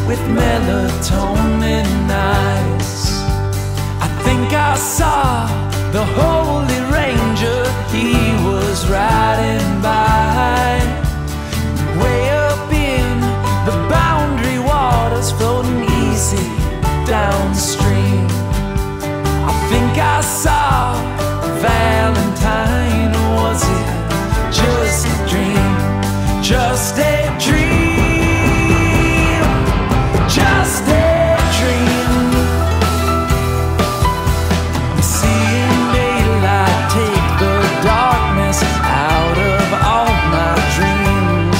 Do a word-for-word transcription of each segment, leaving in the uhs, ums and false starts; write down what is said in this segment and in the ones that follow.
with melatonin eyes. I think I saw the Holy Ranger, he was riding by. Way up in the boundary waters, floating easy downstream, I think I saw Valentine. Was it just a dream? Just a dream, just a dream. I'm seeing daylight take the darkness out of all my dreams.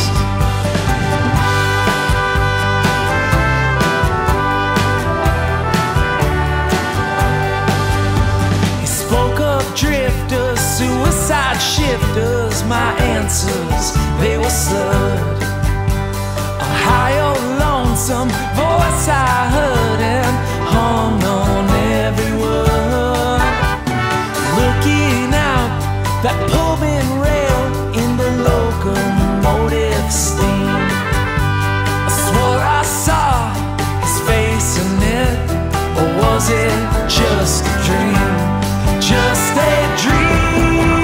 He spoke of drifters, suicide shifters. My answers, they were slurred. A high or lonesome voice I heard and hung on every word. Looking out that pullman rail in the locomotive steam, I swore I saw his face in it. Or was it just a dream? Just a dream,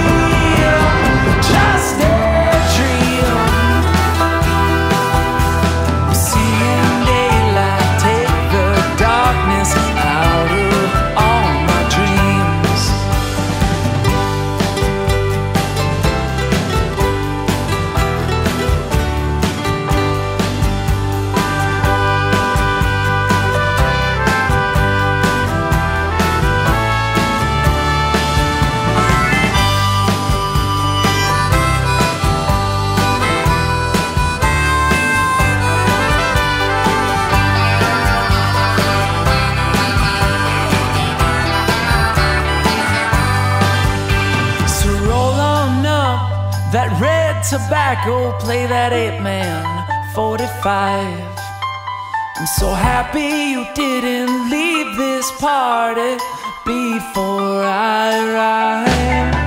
just a dream. I'm seeing daylight take the darkness out of all my dreams. That red tobacco, play that eight man forty-five. I'm so happy you didn't leave this party before I arrived.